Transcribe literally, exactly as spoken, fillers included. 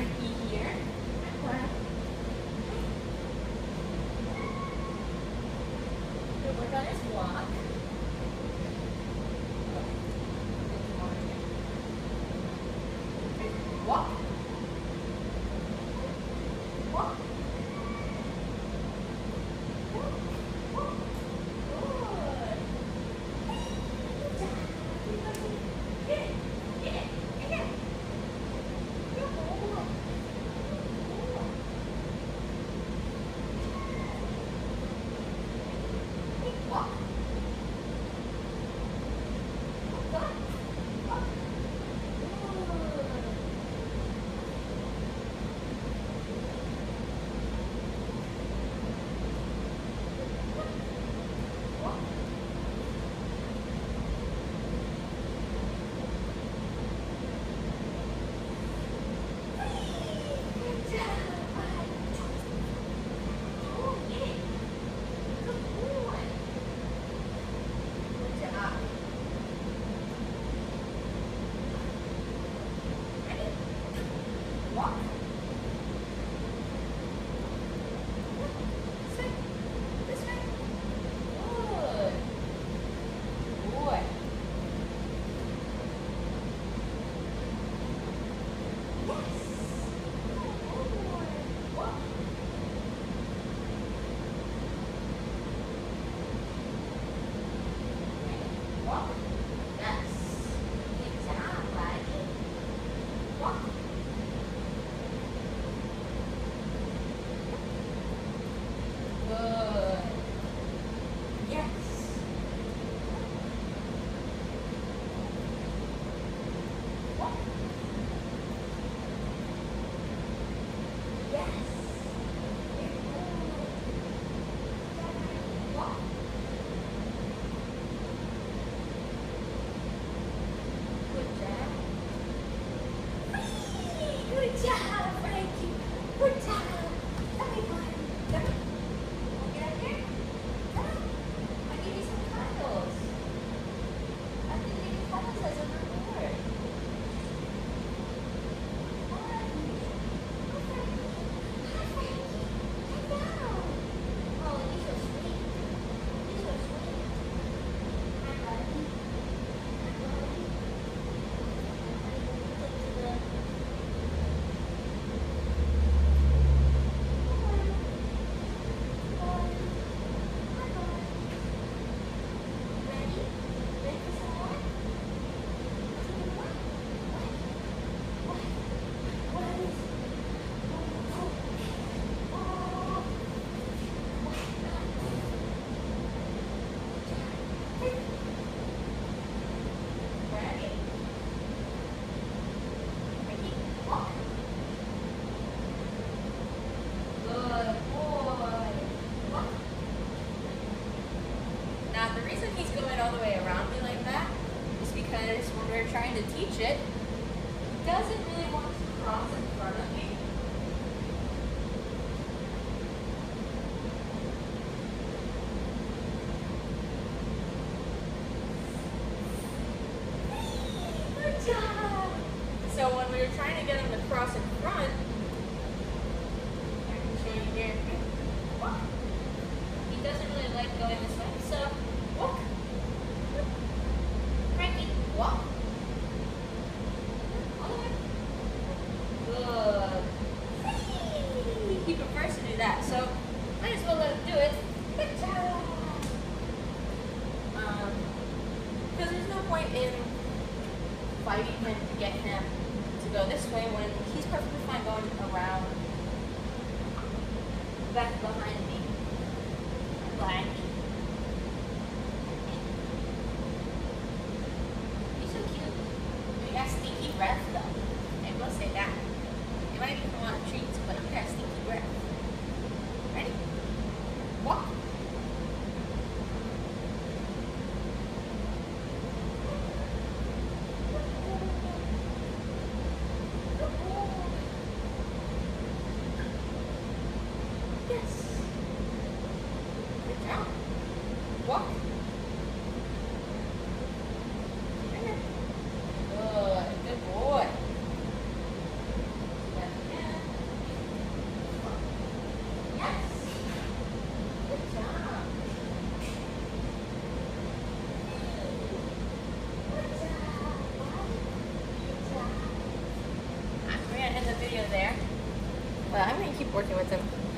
Frankie here. Gonna work on his walk. Walk. Walk. Good job, Frankie. Good job. Come here, boy. Come on. Get up here. Come on. I'll give you some cuddles. I'll give you cuddles as a reward. Come on. Go, Frankie. Hi, Frankie. Hi, down. Oh, you're so sweet. You're so sweet. Hi, buddy. Hi, buddy. Now, the reason he's going all the way around me like that is because when we're trying to teach it, he doesn't really want to cross in front of me. Good job! So when we were trying to get him to cross in front, I can show you here. Walk. He doesn't really like going this way, so walk. Frankie, walk. All the way. Good. He prefers to do that, so might as well let him do it. Good job. Um, because there's no point in fighting him to get him to go this way when he's perfectly fine going around back behind me. Black. You're so cute. You got stinky breath though. I will say that. You might even want treats, but I'm got stinky breath. Ready? Walk. Yes. Good job. Walk. Good. Good boy. doing there? But I'm gonna keep working with him.